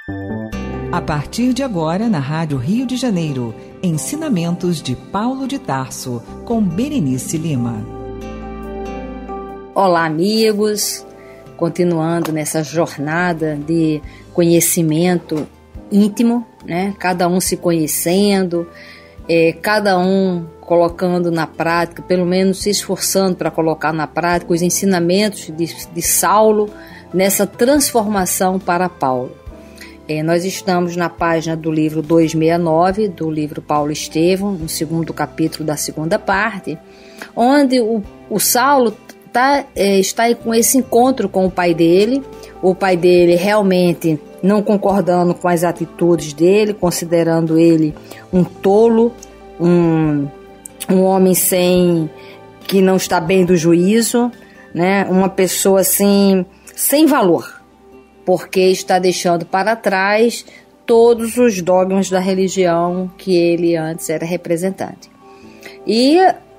A partir de agora, na Rádio Rio de Janeiro, ensinamentos de Paulo de Tarso, com Berenice Lima. Olá, amigos! Continuando nessa jornada de conhecimento íntimo, né? Cada um se conhecendo, cada um colocando na prática, pelo menos se esforçando para colocar na prática os ensinamentos de Saulo nessa transformação para Paulo. Nós estamos na página do livro 269, do livro Paulo Estevão, no segundo capítulo da segunda parte, onde o Saulo está com esse encontro com o pai dele realmente não concordando com as atitudes dele, considerando ele um tolo, um homem que não está bem do juízo, né? Uma pessoa assim, sem valor, porque está deixando para trás todos os dogmas da religião que ele antes era representante. E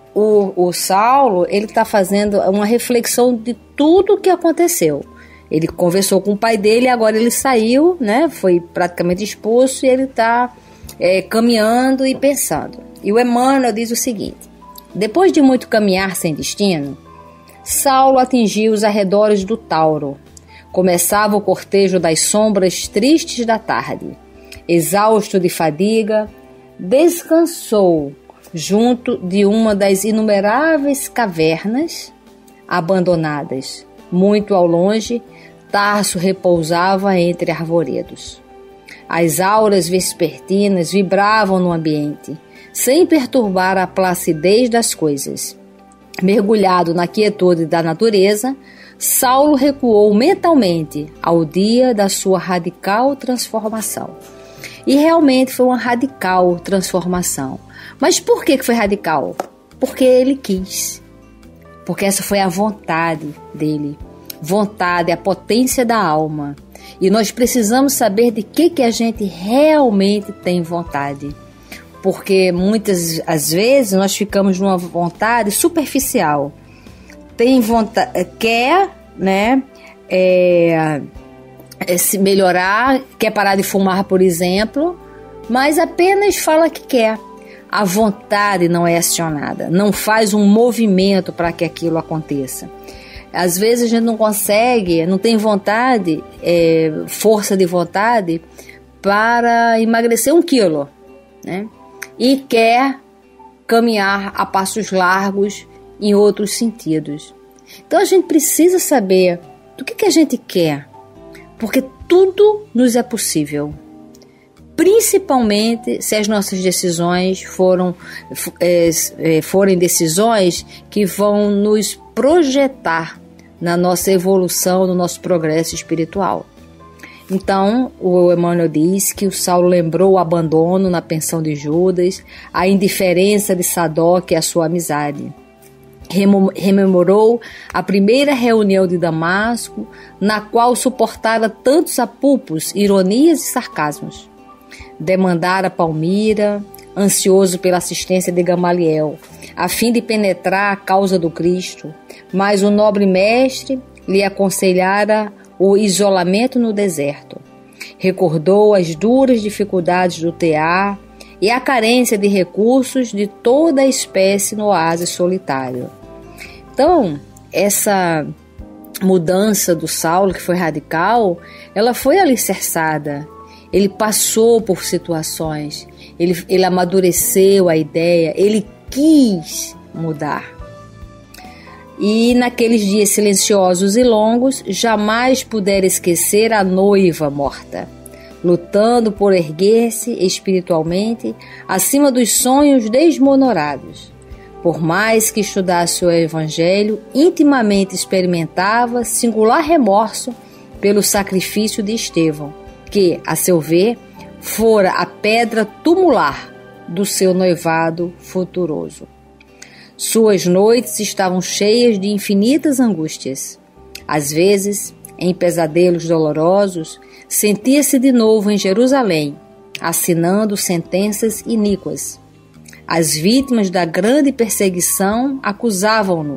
o Saulo, ele está fazendo uma reflexão de tudo o que aconteceu. Ele conversou com o pai dele e agora ele saiu, né? Foi praticamente expulso e ele está caminhando e pensando. E o Emmanuel diz o seguinte: depois de muito caminhar sem destino, Saulo atingiu os arredores do Tauro. Começava o cortejo das sombras tristes da tarde. Exausto de fadiga, descansou junto de uma das inumeráveis cavernas abandonadas. Muito ao longe, Tarso repousava entre arvoredos. As auras vespertinas vibravam no ambiente, sem perturbar a placidez das coisas. Mergulhado na quietude da natureza, Saulo recuou mentalmente ao dia da sua radical transformação. E realmente foi uma radical transformação. Mas por que foi radical? Porque ele quis. Porque essa foi a vontade dele. Vontade, a potência da alma. E nós precisamos saber de que a gente realmente tem vontade. Porque muitas às vezes nós ficamos numa vontade superficial. Tem vontade, quer, né, se melhorar, quer parar de fumar, por exemplo, mas apenas fala que quer. A vontade não é acionada, não faz um movimento para que aquilo aconteça. Às vezes a gente não consegue, não tem vontade, força de vontade para emagrecer 1 quilo, né? E quer caminhar a passos largos em outros sentidos. Então a gente precisa saber do que a gente quer, porque tudo nos é possível, principalmente se as nossas decisões forem decisões que vão nos projetar na nossa evolução, no nosso progresso espiritual. Então, o Emmanuel diz que o Saulo lembrou o abandono na pensão de Judas, a indiferença de Sadoc e a sua amizade. Rememorou a primeira reunião de Damasco, na qual suportara tantos apupos, ironias e sarcasmos. Demandara Palmira, ansioso pela assistência de Gamaliel, a fim de penetrar a causa do Cristo, mas o nobre mestre lhe aconselhara o isolamento no deserto. Recordou as duras dificuldades do tear e a carência de recursos de toda a espécie no oásis solitário. Então, essa mudança do Saulo, que foi radical, ela foi alicerçada. Ele passou por situações, ele amadureceu a ideia, ele quis mudar. E naqueles dias silenciosos e longos, jamais pudera esquecer a noiva morta, lutando por erguer-se espiritualmente acima dos sonhos desmonorados. Por mais que estudasse o Evangelho, intimamente experimentava singular remorso pelo sacrifício de Estevão, que, a seu ver, fora a pedra tumular do seu noivado futuroso. Suas noites estavam cheias de infinitas angústias. Às vezes, em pesadelos dolorosos, sentia-se de novo em Jerusalém, assinando sentenças iníquas. As vítimas da grande perseguição acusavam-no,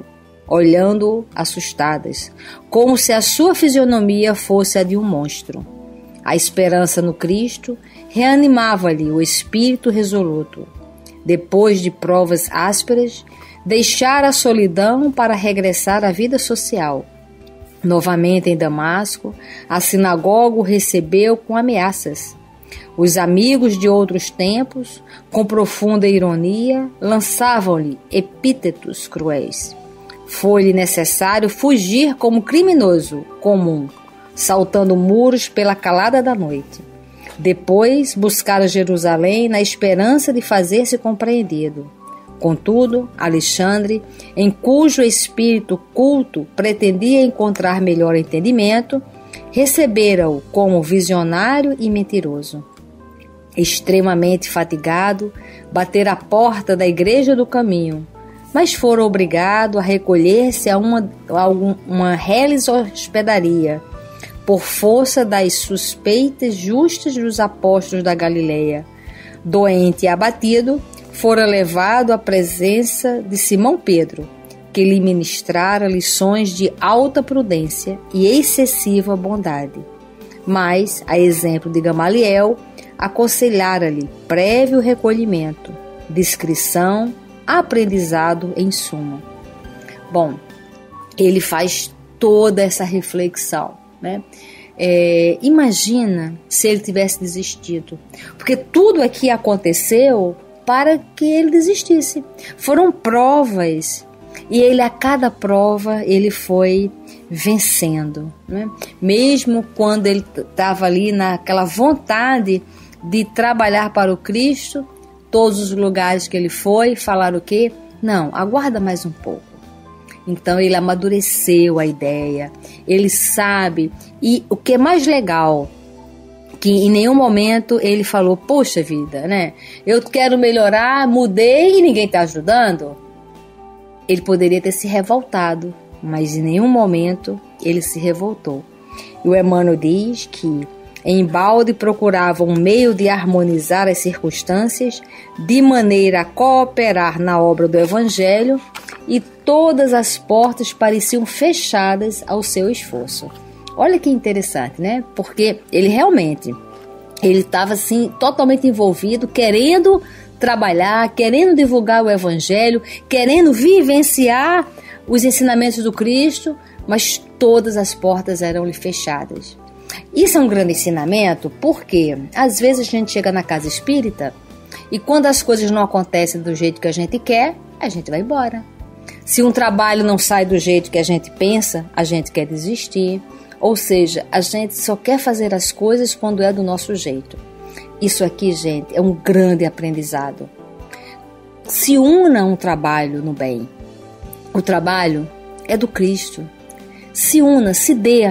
olhando-o assustadas, como se a sua fisionomia fosse a de um monstro. A esperança no Cristo reanimava-lhe o espírito resoluto. Depois de provas ásperas, deixara a solidão para regressar à vida social. Novamente em Damasco, a sinagoga o recebeu com ameaças. Os amigos de outros tempos, com profunda ironia, lançavam-lhe epítetos cruéis. Foi-lhe necessário fugir como criminoso comum, saltando muros pela calada da noite. Depois, buscara Jerusalém na esperança de fazer-se compreendido. Contudo, Alexandre, em cujo espírito culto pretendia encontrar melhor entendimento, recebera-o como visionário e mentiroso. Extremamente fatigado, batera à porta da Igreja do Caminho, mas fora obrigado a recolher-se a uma reles hospedaria, por força das suspeitas justas dos apóstolos da Galileia. Doente e abatido, fora levado à presença de Simão Pedro, que lhe ministrara lições de alta prudência e excessiva bondade. Mas, a exemplo de Gamaliel, aconselhara-lhe prévio recolhimento, discrição, aprendizado em suma. Bom, ele faz toda essa reflexão, né? Imagina se ele tivesse desistido, porque tudo aqui aconteceu para que ele desistisse. Foram provas e ele, a cada prova, ele foi vencendo, né? Mesmo quando ele estava ali naquela vontade de trabalhar para o Cristo, todos os lugares que ele foi, falaram o quê? Não, aguarda mais um pouco. Então ele amadureceu a ideia, ele sabe, e o que é mais legal, que em nenhum momento ele falou, poxa vida, né? Eu quero melhorar, mudei e ninguém está ajudando. Ele poderia ter se revoltado, mas em nenhum momento ele se revoltou. E o Emmanuel diz que embalde procurava um meio de harmonizar as circunstâncias de maneira a cooperar na obra do Evangelho, e todas as portas pareciam fechadas ao seu esforço. Olha que interessante, né? Porque ele realmente, ele estava assim totalmente envolvido, querendo trabalhar, querendo divulgar o Evangelho, querendo vivenciar os ensinamentos do Cristo, mas todas as portas eram-lhe fechadas. Isso é um grande ensinamento, porque às vezes a gente chega na casa espírita e quando as coisas não acontecem do jeito que a gente quer, a gente vai embora. Se um trabalho não sai do jeito que a gente pensa, a gente quer desistir. Ou seja, a gente só quer fazer as coisas quando é do nosso jeito. Isso aqui, gente, é um grande aprendizado. Se una um trabalho no bem. O trabalho é do Cristo. Se una, se dê.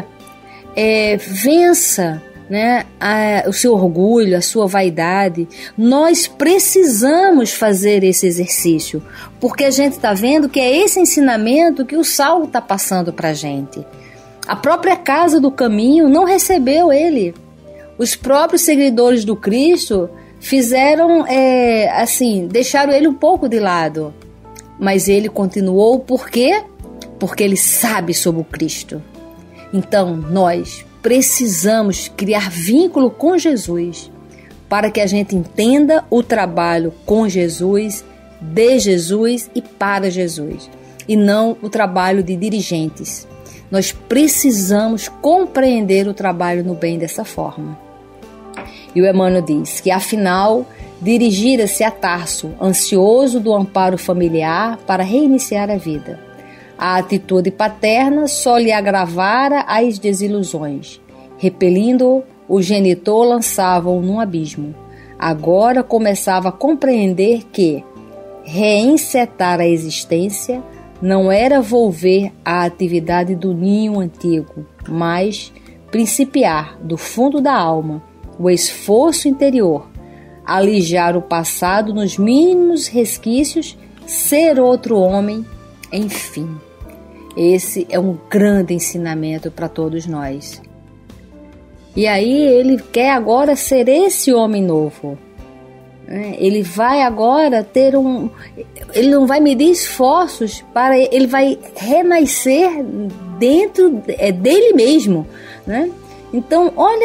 Vença, né, o seu orgulho, a sua vaidade. Nós precisamos fazer esse exercício, porque a gente está vendo que é esse ensinamento que o Saulo está passando para a gente. A própria Casa do Caminho não recebeu ele. Os próprios seguidores do Cristo fizeram, deixaram ele um pouco de lado. Mas ele continuou, por quê? Porque ele sabe sobre o Cristo. Então, nós precisamos criar vínculo com Jesus para que a gente entenda o trabalho com Jesus, de Jesus e para Jesus, e não o trabalho de dirigentes. Nós precisamos compreender o trabalho no bem dessa forma. E o Emmanuel diz que, afinal, dirigira-se a Tarso, ansioso do amparo familiar para reiniciar a vida. A atitude paterna só lhe agravara as desilusões. Repelindo-o, o genitor lançava-o num abismo. Agora começava a compreender que reencetar a existência não era volver à atividade do ninho antigo, mas principiar do fundo da alma o esforço interior, alijar o passado nos mínimos resquícios, ser outro homem, enfim. Esse é um grande ensinamento para todos nós. E aí ele quer agora ser esse homem novo. Ele vai agora ter ele não vai medir esforços ele vai renascer dentro dele mesmo, né? Então olha que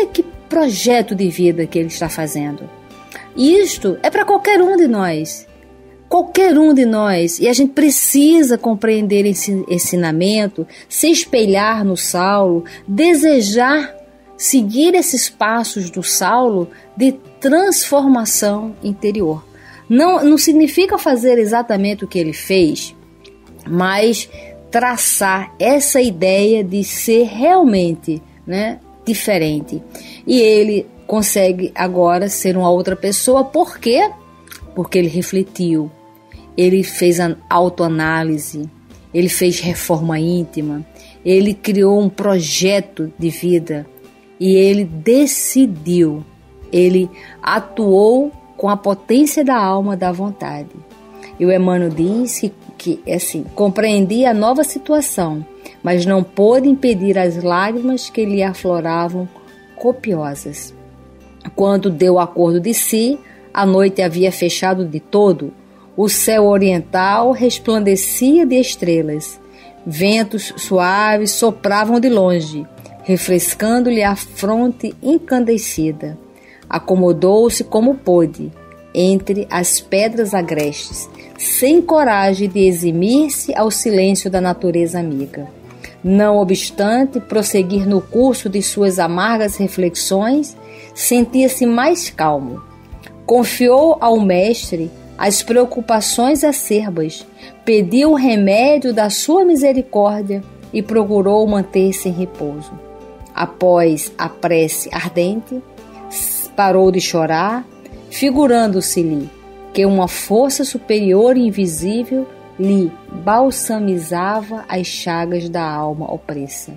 projeto de vida que ele está fazendo. E isto é para qualquer um de nós. Qualquer um de nós. E a gente precisa compreender esse ensinamento, se espelhar no Saulo, desejar seguir esses passos do Saulo de transformação interior. Não significa fazer exatamente o que ele fez, mas traçar essa ideia de ser realmente, diferente. E ele consegue agora ser uma outra pessoa. Por quê? Porque ele refletiu, ele fez a autoanálise, ele fez reforma íntima, ele criou um projeto de vida e ele decidiu, ele atuou com a potência da alma, da vontade. E o Emmanuel diz que assim, compreendia a nova situação, mas não pôde impedir as lágrimas que lhe afloravam copiosas. Quando deu o acordo de si, a noite havia fechado de todo, o céu oriental resplandecia de estrelas, ventos suaves sopravam de longe, refrescando-lhe a fronte encandecida. Acomodou-se como pôde, entre as pedras agrestes, sem coragem de eximir-se ao silêncio da natureza amiga. Não obstante prosseguir no curso de suas amargas reflexões, sentia-se mais calmo. Confiou ao mestre as preocupações acerbas, pediu o remédio da sua misericórdia e procurou manter-se em repouso. Após a prece ardente, parou de chorar, figurando-se-lhe que uma força superior e invisível lhe balsamizava as chagas da alma opressa.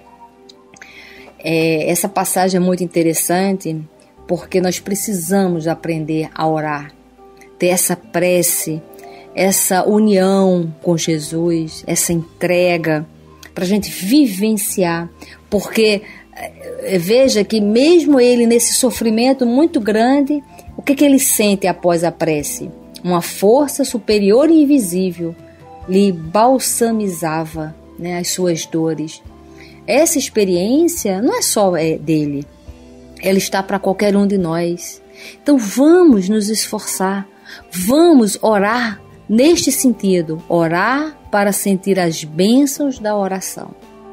Essa passagem é muito interessante porque nós precisamos aprender a orar, ter essa prece, essa união com Jesus, essa entrega, para a gente vivenciar, porque veja que mesmo ele nesse sofrimento muito grande, o que ele sente após a prece? Uma força superior e invisível lhe balsamizava, as suas dores. Essa experiência não é só dele, ela está para qualquer um de nós. Então vamos nos esforçar, vamos orar neste sentido, orar para sentir as bênçãos da oração.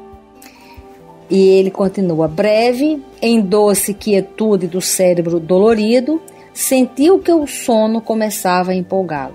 E ele continua: breve, em doce quietude do cérebro dolorido, sentiu que o sono começava a empolgá-lo.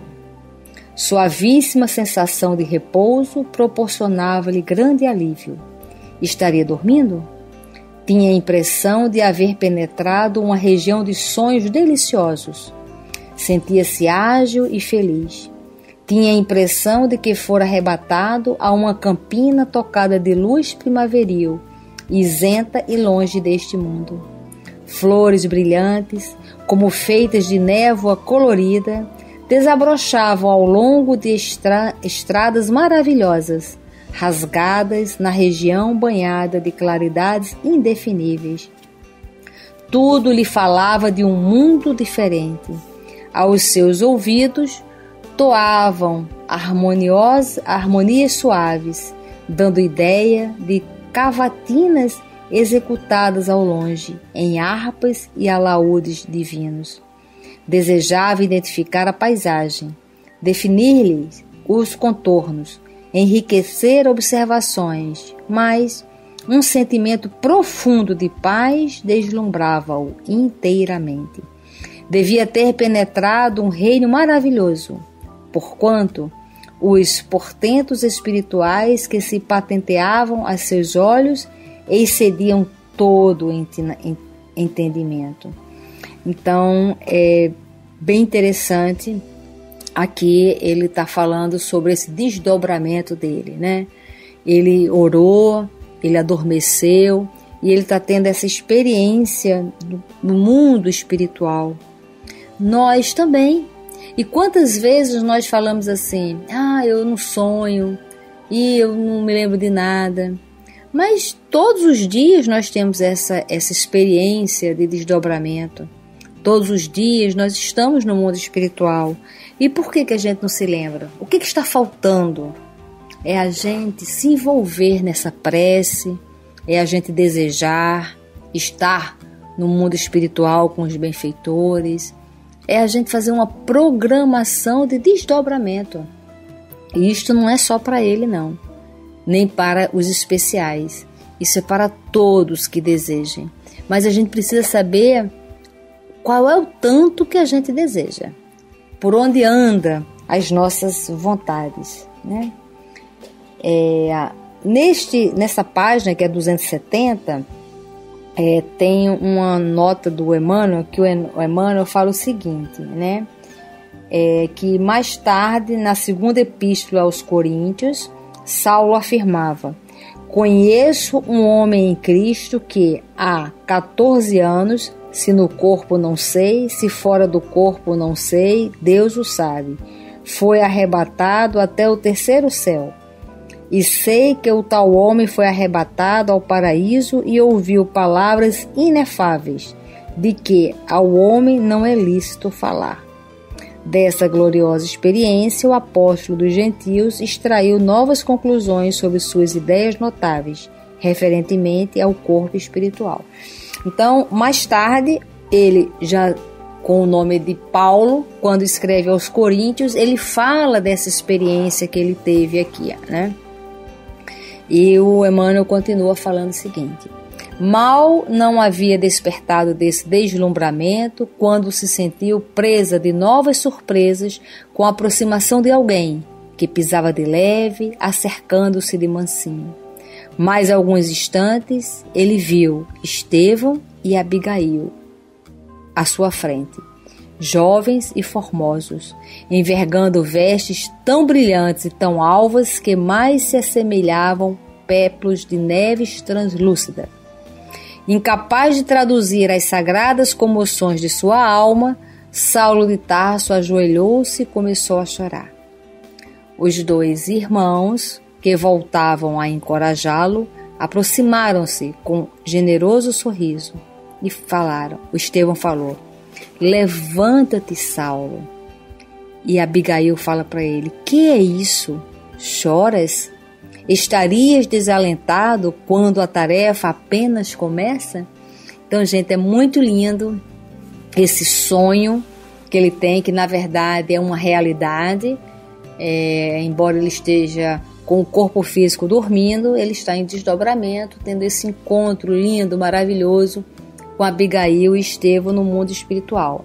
Suavíssima sensação de repouso proporcionava-lhe grande alívio. Estaria dormindo? Tinha a impressão de haver penetrado uma região de sonhos deliciosos. Sentia-se ágil e feliz. Tinha a impressão de que fora arrebatado a uma campina tocada de luz primaveril, isenta e longe deste mundo. Flores brilhantes, como feitas de névoa colorida, desabrochavam ao longo de estradas maravilhosas, rasgadas na região banhada de claridades indefiníveis. Tudo lhe falava de um mundo diferente. Aos seus ouvidos toavam harmonias suaves, dando ideia de cavatinas executadas ao longe, em harpas e alaúdes divinos. Desejava identificar a paisagem, definir-lhe os contornos, enriquecer observações, mas um sentimento profundo de paz deslumbrava-o inteiramente. Devia ter penetrado um reino maravilhoso, porquanto os portentos espirituais que se patenteavam a seus olhos excediam todo o entendimento. Então, é bem interessante. Aqui ele está falando sobre esse desdobramento dele, Ele orou, ele adormeceu e ele está tendo essa experiência no mundo espiritual. Nós também. E quantas vezes nós falamos assim: eu não sonho e eu não me lembro de nada. Mas todos os dias nós temos essa experiência de desdobramento. Todos os dias nós estamos no mundo espiritual. E por que a gente não se lembra? O que está faltando? É a gente se envolver nessa prece, é a gente desejar estar no mundo espiritual com os benfeitores. É a gente fazer uma programação de desdobramento. E isto não é só para ele, não, nem para os especiais. Isso é para todos que desejem. Mas a gente precisa saber qual é o tanto que a gente deseja, por onde anda as nossas vontades, né? Nessa página, que é 270, tem uma nota do Emmanuel, que o Emmanuel fala o seguinte, né? Que mais tarde, na segunda epístola aos Coríntios, Saulo afirmava: conheço um homem em Cristo que há 14 anos, se no corpo não sei, se fora do corpo não sei, Deus o sabe, foi arrebatado até o terceiro céu. E sei que o tal homem foi arrebatado ao paraíso e ouviu palavras inefáveis, de que ao homem não é lícito falar. Dessa gloriosa experiência, o apóstolo dos gentios extraiu novas conclusões sobre suas ideias notáveis, referentemente ao corpo espiritual. Então, mais tarde, ele já com o nome de Paulo, quando escreve aos Coríntios, ele fala dessa experiência que ele teve aqui, né? E o Emmanuel continua falando o seguinte: mal não havia despertado desse deslumbramento quando se sentiu presa de novas surpresas com a aproximação de alguém que pisava de leve, acercando-se de mansinho. Mais alguns instantes, ele viu Estevão e Abigail à sua frente, jovens e formosos, envergando vestes tão brilhantes e tão alvas que mais se assemelhavam péplos de neves translúcida. Incapaz de traduzir as sagradas comoções de sua alma, Saulo de Tarso ajoelhou-se e começou a chorar. Os dois irmãos, que voltavam a encorajá-lo, aproximaram-se com generoso sorriso e falaram. O Estevão falou: levanta-te, Saulo. E Abigail fala para ele: que é isso? Choras? Estarias desalentado quando a tarefa apenas começa? Então, gente, é muito lindo esse sonho que ele tem, que na verdade é uma realidade. Embora ele esteja com o corpo físico dormindo, ele está em desdobramento, tendo esse encontro lindo, maravilhoso com Abigail e Estevão no mundo espiritual.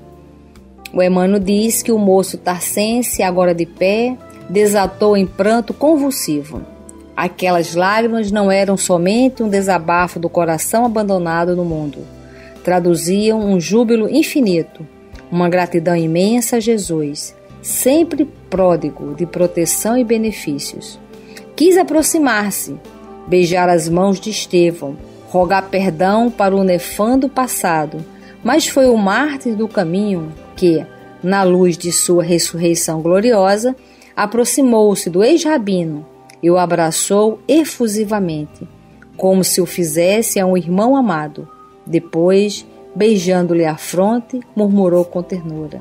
O Emmanuel diz que o moço tarcense, agora de pé, desatou em pranto convulsivo. Aquelas lágrimas não eram somente um desabafo do coração abandonado no mundo. Traduziam um júbilo infinito, uma gratidão imensa a Jesus, sempre pródigo de proteção e benefícios. Quis aproximar-se, beijar as mãos de Estevão, rogar perdão para o nefando passado, mas foi o mártir do caminho que, na luz de sua ressurreição gloriosa, aproximou-se do ex-rabino e o abraçou efusivamente, como se o fizesse a um irmão amado. Depois, beijando-lhe a fronte, murmurou com ternura: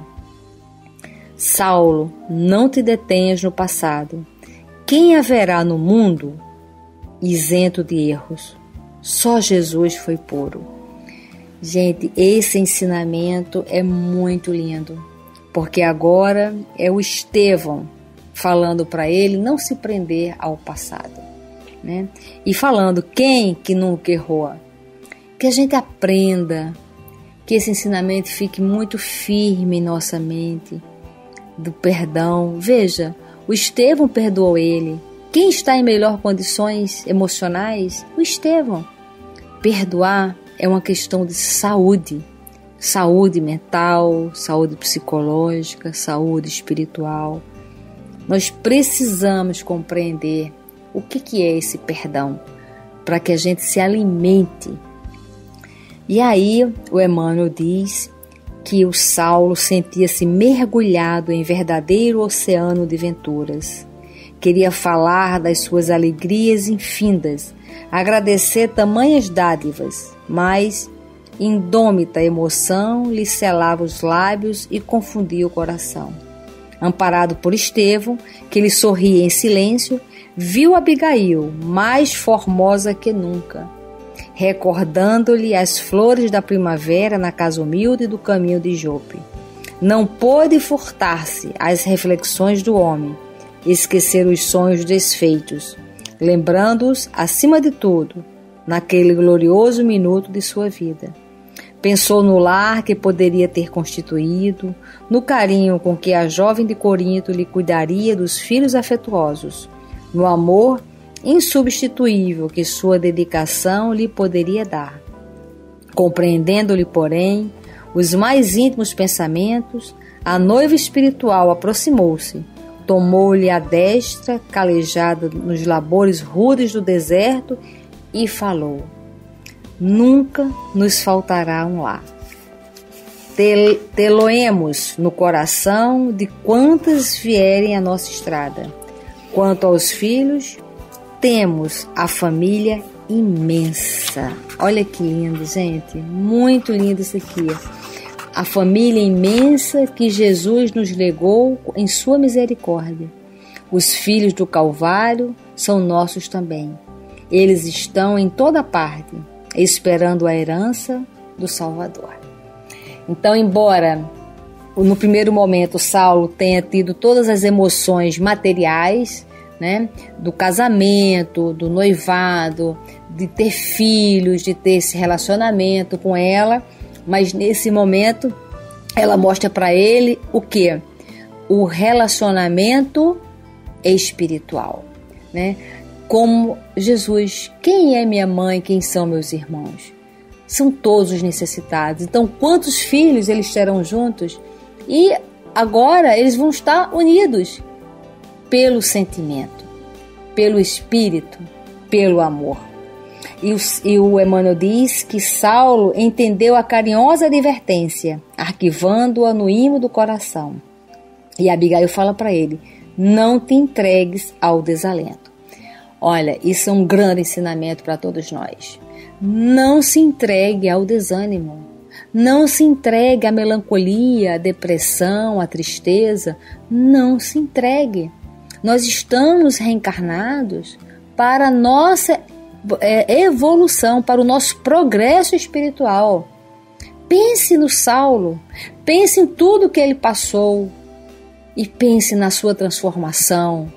Saulo, não te detenhas no passado. Quem haverá no mundo isento de erros? Só Jesus foi puro. Gente, esse ensinamento é muito lindo, porque agora é o Estevão falando para ele não se prender ao passado, né? E falando: quem que nunca errou? Que a gente aprenda, que esse ensinamento fique muito firme em nossa mente, do perdão. Veja, o Estevão perdoou ele. Quem está em melhor condições emocionais? O Estevão. Perdoar é uma questão de saúde. Saúde mental, saúde psicológica, saúde espiritual. Nós precisamos compreender o que é esse perdão, para que a gente se alimente. E aí o Emmanuel diz que o Saulo sentia-se mergulhado em verdadeiro oceano de venturas. Queria falar das suas alegrias infindas, agradecer tamanhas dádivas, mas indômita emoção lhe selava os lábios e confundia o coração. Amparado por Estevão, que lhe sorria em silêncio, viu Abigail mais formosa que nunca. recordando-lhe as flores da primavera na casa humilde do caminho de Jope. Não pôde furtar-se às reflexões do homem, esquecer os sonhos desfeitos, lembrando-os, acima de tudo, naquele glorioso minuto de sua vida. Pensou no lar que poderia ter constituído, no carinho com que a jovem de Corinto lhe cuidaria dos filhos afetuosos, no amor insubstituível que sua dedicação lhe poderia dar. Compreendendo-lhe, porém, os mais íntimos pensamentos, a noiva espiritual aproximou-se, tomou-lhe a destra, calejada nos labores rudes do deserto, e falou: nunca nos faltará um lar. Tê-lo-emos no coração de quantas vierem à nossa estrada. Quanto aos filhos, temos a família imensa. Olha que lindo, gente. Muito lindo isso aqui. A família imensa que Jesus nos legou em sua misericórdia. Os filhos do Calvário são nossos também. Eles estão em toda parte, esperando a herança do Salvador. Então, embora no primeiro momento Saulo tenha tido todas as emoções materiais, né, do casamento, do noivado, de ter filhos, de ter esse relacionamento com ela, mas nesse momento ela mostra para ele o quê? O relacionamento espiritual, né? Como Jesus, quem é minha mãe, quem são meus irmãos? São todos os necessitados. Então, quantos filhos eles terão juntos? E agora eles vão estar unidos pelo sentimento, pelo espírito, pelo amor. E o Emmanuel diz que Saulo entendeu a carinhosa advertência, arquivando-a no imo do coração. E Abigail fala para ele: não te entregues ao desalento. Olha, isso é um grande ensinamento para todos nós. Não se entregue ao desânimo. Não se entregue à melancolia, à depressão, à tristeza. Não se entregue. Nós estamos reencarnados para a nossa evolução, para o nosso progresso espiritual. Pense no Saulo, pense em tudo que ele passou e pense na sua transformação.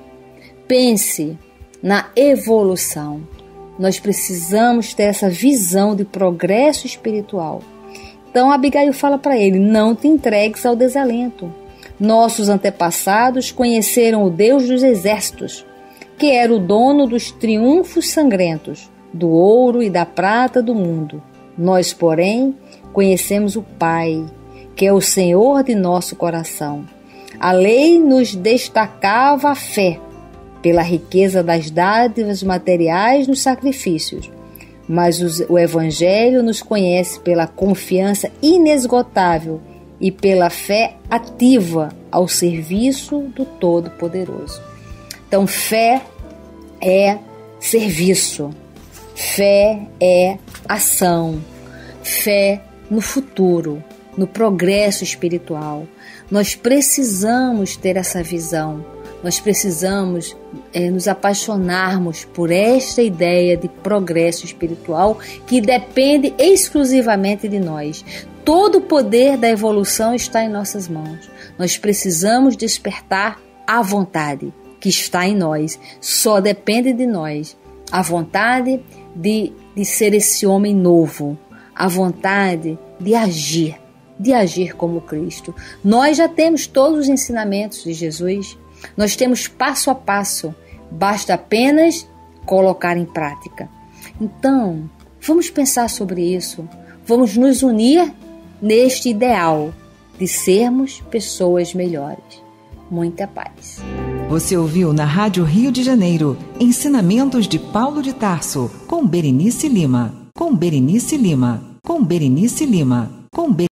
Pense na evolução. Nós precisamos ter essa visão de progresso espiritual. Então Abigail fala para ele: não te entregues ao desalento. Nossos antepassados conheceram o Deus dos exércitos, que era o dono dos triunfos sangrentos, do ouro e da prata do mundo. Nós, porém, conhecemos o Pai, que é o Senhor de nosso coração. A lei nos destacava a fé, pela riqueza das dádivas materiais nos sacrifícios, mas o Evangelho nos conhece pela confiança inesgotável e pela fé ativa ao serviço do Todo-Poderoso. Então, fé é serviço, fé é ação, fé no futuro, no progresso espiritual. Nós precisamos ter essa visão. Nós precisamos nos apaixonarmos por esta ideia de progresso espiritual que depende exclusivamente de nós. Todo o poder da evolução está em nossas mãos. Nós precisamos despertar a vontade que está em nós. Só depende de nós. A vontade de ser esse homem novo. A vontade de agir como Cristo. Nós já temos todos os ensinamentos de Jesus. Nós temos passo a passo, basta apenas colocar em prática. Então, vamos pensar sobre isso, vamos nos unir neste ideal de sermos pessoas melhores. Muita paz. Você ouviu na Rádio Rio de Janeiro, Ensinamentos de Paulo de Tarso, com Berenice Lima.